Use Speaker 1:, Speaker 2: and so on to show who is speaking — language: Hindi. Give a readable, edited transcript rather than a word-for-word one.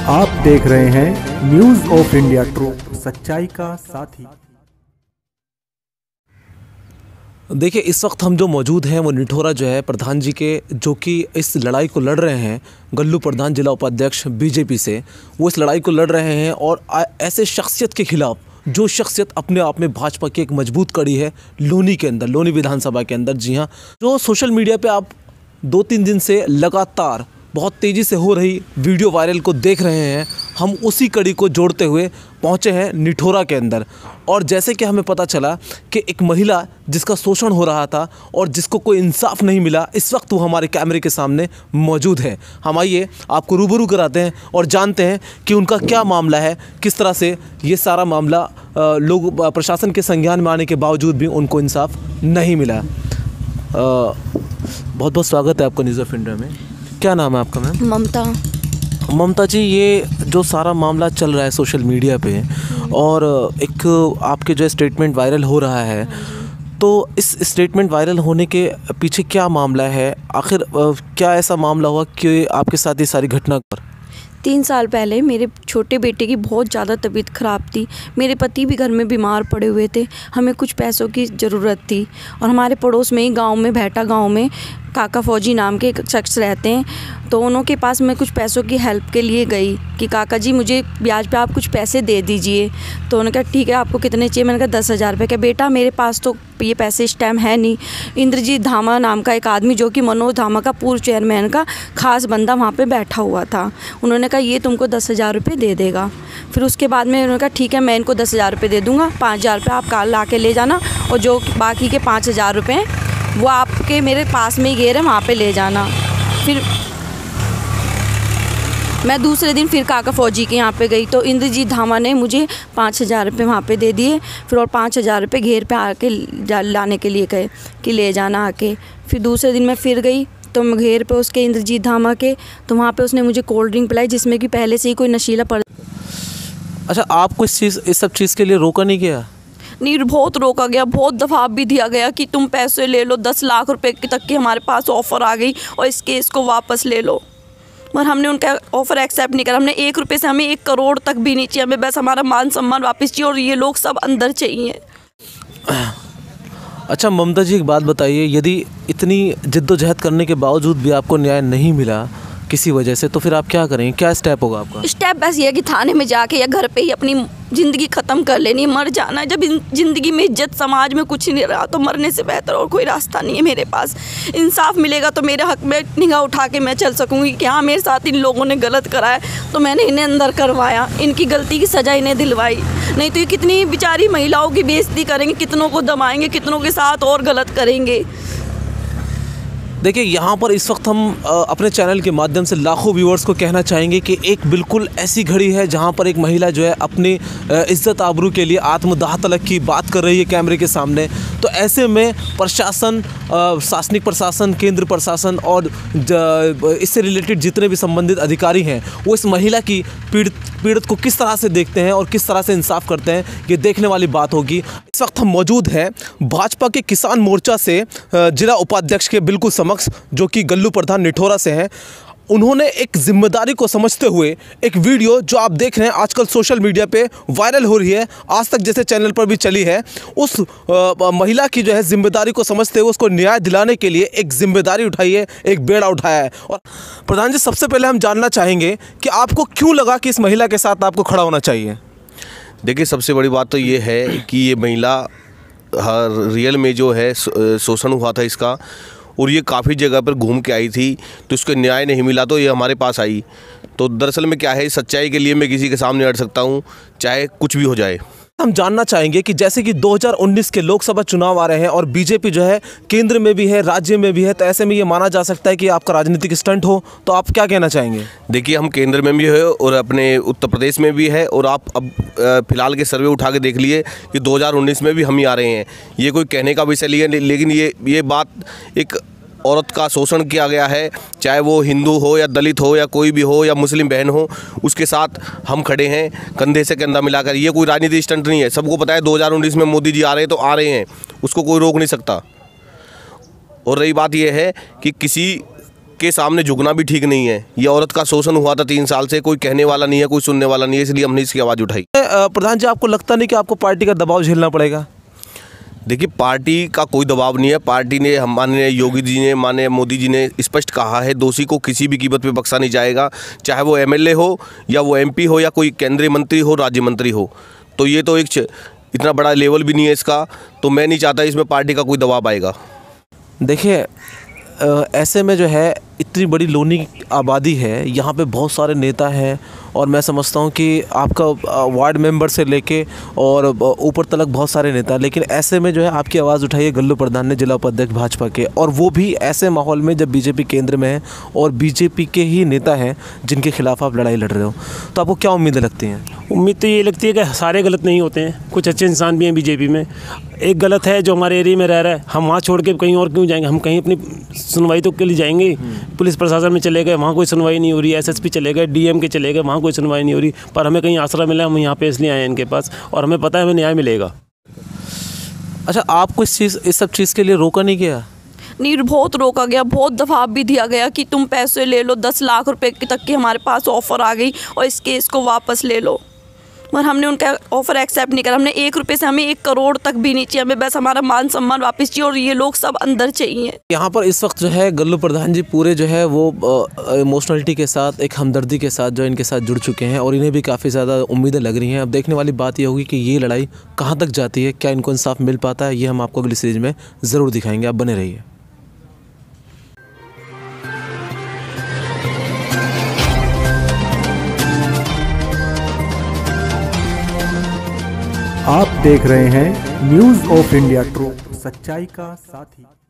Speaker 1: आप देख रहे हैं न्यूज़ ऑफ इंडिया ट्रूथ, सच्चाई का साथी।
Speaker 2: देखिए, इस वक्त हम जो मौजूद हैं वो निठोरा जो है प्रधान जी के, जो कि इस लड़ाई को लड़ रहे हैं, गल्लू प्रधान जिला उपाध्यक्ष बीजेपी से, वो इस लड़ाई को लड़ रहे हैं और ऐसे शख्सियत के खिलाफ जो शख्सियत अपने आप में भाजपा की एक मजबूत कड़ी है लोनी के अंदर, लोनी विधानसभा के अंदर। जी हाँ, जो सोशल मीडिया पे आप 2-3 दिन से लगातार बहुत तेज़ी से हो रही वीडियो वायरल को देख रहे हैं, हम उसी कड़ी को जोड़ते हुए पहुंचे हैं निठोरा के अंदर। और जैसे कि हमें पता चला कि एक महिला जिसका शोषण हो रहा था और जिसको कोई इंसाफ नहीं मिला, इस वक्त वो हमारे कैमरे के सामने मौजूद है। हम आइए आपको रूबरू कराते हैं और जानते हैं कि उनका क्या मामला है, किस तरह से ये सारा मामला लोग प्रशासन के संज्ञान में आने के बावजूद भी उनको इंसाफ नहीं मिला। बहुत बहुत स्वागत है आपका न्यूज़ ऑफ इंडिया में। क्या नाम है आपका मैम? ममता जी, ये जो सारा मामला चल रहा है सोशल मीडिया पे और एक आपके जो स्टेटमेंट वायरल हो रहा है, तो इस स्टेटमेंट वायरल होने के पीछे क्या मामला है? आखिर क्या ऐसा मामला हुआ कि आपके साथ ये सारी घटना?
Speaker 3: 3 साल पहले मेरे छोटे बेटे की बहुत ज़्यादा तबीयत ख़राब थी। मेरे पति भी घर में बीमार पड़े हुए थे। हमें कुछ पैसों की ज़रूरत थी और हमारे पड़ोस में ही गांव में, भैटा गांव में काका फौजी नाम के एक शख्स रहते हैं। तो उनके पास मैं कुछ पैसों की हेल्प के लिए गई कि काका जी मुझे ब्याज पे आप कुछ पैसे दे दीजिए। तो उन्होंने कहा ठीक है, आपको कितने चाहिए? मैंने कहा 10,000 रुपये। क्या बेटा, मेरे पास तो ये पैसे इस टाइम है नहीं। इंद्रजीत धामा नाम का एक आदमी, जो कि मनोज धामा का पूर्व चेयरमैन का खास बंदा, वहाँ पे बैठा हुआ था। उन्होंने कहा ये तुमको 10,000 रुपये दे देगा। फिर उसके बाद में उन्होंने कहा ठीक है, मैं इनको 10,000 रुपये दे दूँगा, 5,000 रुपये आप कार ला के ले जाना और जो बाकी के 5,000 रुपये वो आपके मेरे पास में ही घेर है, वहाँ पे ले जाना। फिर मैं दूसरे दिन फिर काका फौजी के यहाँ पे गई तो इंद्रजीत धामा ने मुझे 5,000 रुपये वहाँ पे दे दिए। फिर और 5,000 रुपये घेर पे आके लाने के लिए कहे कि ले जाना आके। फिर दूसरे दिन मैं फिर गई तो मैं घेर पे उसके इंद्रजीत धामा के, तो वहाँ पे उसने मुझे कोल्ड ड्रिंक पिलाई जिसमें कि पहले से ही कोई नशीला
Speaker 2: अच्छा, आपको इस सब चीज़ के लिए रोका नहीं गया?
Speaker 3: नहीं, बहुत रोका गया, बहुत दफाव भी दिया गया कि तुम पैसे ले लो। 10 लाख रुपए तक की हमारे पास ऑफ़र आ गई और इस केस को वापस ले लो, पर हमने उनका ऑफ़र एक्सेप्ट नहीं करा। हमने 1 रुपये से, हमें 1 करोड़ तक भी नहीं चाहिए, हमें बस हमारा मान सम्मान वापस चाहिए और ये लोग सब अंदर चाहिए।
Speaker 2: अच्छा ममता जी, एक बात बताइए, यदि इतनी जिद्दोजहद करने के बावजूद भी आपको न्याय नहीं मिला किसी वजह से, तो फिर आप क्या करेंगे? क्या स्टेप होगा आपका?
Speaker 3: स्टेप बस ये है कि थाने में जाके या घर पे ही अपनी ज़िंदगी ख़त्म कर लेनी, मर जाना है। जब ज़िंदगी में इज्जत, समाज में कुछ नहीं रहा तो मरने से बेहतर और कोई रास्ता नहीं है मेरे पास। इंसाफ मिलेगा तो मेरे हक़ में निगाह उठा के मैं चल सकूँगी कि हाँ, मेरे साथ इन लोगों ने गलत करा है तो मैंने इन्हें अंदर करवाया, इनकी गलती की सज़ा इन्हें दिलवाई। नहीं तो ये कितनी बेचारी महिलाओं की बेइज्जती करेंगे, कितनों को दबाएँगे, कितनों के साथ और गलत करेंगे।
Speaker 2: देखिए, यहाँ पर इस वक्त हम अपने चैनल के माध्यम से लाखों व्यूअर्स को कहना चाहेंगे कि एक बिल्कुल ऐसी घड़ी है जहाँ पर एक महिला जो है अपनी इज़्ज़त आबरू के लिए आत्मदाह तलक की बात कर रही है कैमरे के सामने। तो ऐसे में प्रशासन, शासनिक प्रशासन, केंद्र प्रशासन और इससे रिलेटेड जितने भी संबंधित अधिकारी हैं, वो इस महिला की पीड़ित को किस तरह से देखते हैं और किस तरह से इंसाफ करते हैं, ये देखने वाली बात होगी। इस वक्त हम मौजूद हैं भाजपा के किसान मोर्चा से जिला उपाध्यक्ष के बिल्कुल समक्ष, जो कि गल्लू प्रधान निठोरा से हैं। उन्होंने एक जिम्मेदारी को समझते हुए एक वीडियो जो आप देख रहे हैं आजकल सोशल मीडिया पे वायरल हो रही है, आज तक जैसे चैनल पर भी चली है, उस महिला की जो है जिम्मेदारी को समझते हुए उसको न्याय दिलाने के लिए एक जिम्मेदारी उठाई है, एक बेड़ा उठाया है। और प्रधान जी, सबसे पहले हम जानना चाहेंगे कि आपको क्यों लगा कि इस महिला के साथ आपको खड़ा होना चाहिए?
Speaker 4: देखिए, सबसे बड़ी बात तो ये है कि ये महिला रियल में जो है शोषण हुआ था इसका, और ये काफ़ी जगह पर घूम के आई थी, तो इसको न्याय नहीं मिला तो ये हमारे पास आई। तो दरअसल में क्या है, सच्चाई के लिए मैं किसी के सामने अड़ सकता हूँ, चाहे कुछ भी हो जाए।
Speaker 2: हम जानना चाहेंगे कि जैसे कि 2019 के लोकसभा चुनाव आ रहे हैं और बीजेपी जो है केंद्र में भी है, राज्य में भी है, तो ऐसे में ये माना जा सकता है कि आपका राजनीतिक स्टंट हो, तो आप क्या कहना चाहेंगे?
Speaker 4: देखिए, हम केंद्र में भी है और अपने उत्तर प्रदेश में भी है, और आप अब फिलहाल के सर्वे उठा के देख लिए कि 2019 में भी हम ही आ रहे हैं। ये कोई कहने का विषय नहीं है, लेकिन ये बात, एक औरत का शोषण किया गया है, चाहे वो हिंदू हो या दलित हो या कोई भी हो या मुस्लिम बहन हो, उसके साथ हम खड़े हैं कंधे से कंधा मिलाकर। ये कोई राजनीतिक स्टंट नहीं है, सबको पता है 2019 में मोदी जी आ रहे हैं तो आ रहे हैं, उसको कोई रोक नहीं सकता। और रही बात यह है कि किसी के सामने झुकना भी ठीक नहीं है। ये औरत का शोषण हुआ था 3 साल से, कोई कहने वाला नहीं है, कोई सुनने वाला नहीं है, इसलिए हमने इसकी आवाज़ उठाई।
Speaker 2: प्रधान जी, आपको लगता नहीं कि आपको पार्टी का दबाव झेलना पड़ेगा?
Speaker 4: देखिए, पार्टी का कोई दबाव नहीं है। पार्टी ने, माननीय योगी जी ने, माननीय मोदी जी ने स्पष्ट कहा है, दोषी को किसी भी कीमत पे बख्शा नहीं जाएगा, चाहे वो एमएलए हो या वो एमपी हो या कोई केंद्रीय मंत्री हो, राज्य मंत्री हो। तो ये तो एक इतना बड़ा लेवल भी नहीं है इसका, तो मैं नहीं चाहता इसमें पार्टी का कोई दबाव आएगा।
Speaker 2: देखिए, ऐसे में जो है इतनी बड़ी लोनी आबादी है, यहाँ पे बहुत सारे नेता हैं और मैं समझता हूँ कि आपका वार्ड मेंबर से लेके और ऊपर तक बहुत सारे नेता, लेकिन ऐसे में जो है आपकी आवाज़ उठाई है गल्लू प्रधान ने, जिला उपाध्यक्ष भाजपा के, और वो भी ऐसे माहौल में जब बीजेपी केंद्र में है और बीजेपी के ही नेता हैं जिनके खिलाफ आप लड़ाई लड़ रहे हो। तो आपको क्या उम्मीदें लगती हैं?
Speaker 5: उम्मीद तो ये लगती है कि सारे गलत नहीं होते हैं, कुछ अच्छे इंसान भी हैं बीजेपी में। एक गलत है जो हमारे एरिया में रह रहा है, हम वहाँ छोड़ के कहीं और क्यों जाएंगे? हम कहीं अपनी सुनवाई तो के लिए जाएंगे। पुलिस प्रशासन में चले गए, वहाँ कोई सुनवाई नहीं हो रही, एसएसपी चले गए, डीएम के चले गए, वहाँ कोई सुनवाई नहीं हो रही, पर हमें कहीं आसरा मिला, हम यहाँ पे इसलिए आए हैं इनके पास, और हमें पता है हमें न्याय मिलेगा।
Speaker 2: अच्छा, आपको इस सब चीज़ के लिए रोका नहीं गया?
Speaker 3: नहीं, बहुत रोका गया, बहुत दबाव भी दिया गया कि तुम पैसे ले लो, 10 लाख रुपए तक की हमारे पास ऑफ़र आ गई और इस केस को वापस ले लो, पर हमने उनका ऑफ़र एक्सेप्ट नहीं करा। हमने 1 रुपये से, हमें 1 करोड़ तक भी नहीं चाहिए, हमें बस हमारा मान सम्मान वापस चाहिए और ये लोग सब अंदर चाहिए।
Speaker 2: यहाँ पर इस वक्त जो है गल्लू प्रधान जी पूरे जो है वो इमोशनलिटी के साथ, एक हमदर्दी के साथ जो इनके साथ जुड़ चुके हैं और इन्हें भी काफ़ी ज़्यादा उम्मीदें लग रही हैं। अब देखने वाली बात ये होगी कि ये लड़ाई कहाँ तक जाती है, क्या इनको इंसाफ मिल पाता है, ये हम आपको अगली सीरीज में ज़रूर दिखाएंगे। आप बने रहिए।
Speaker 1: आप देख रहे हैं न्यूज़ ऑफ इंडिया ट्रू, सच्चाई का साथी।